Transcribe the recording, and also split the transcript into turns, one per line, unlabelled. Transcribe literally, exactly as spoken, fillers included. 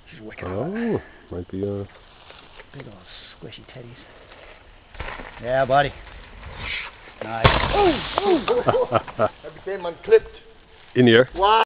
She's wicked.
Oh, might be a...
Big old squishy teddies. Yeah, buddy. Nice.
Oh, oh, oh. That became unclipped.
In the air.
Wow.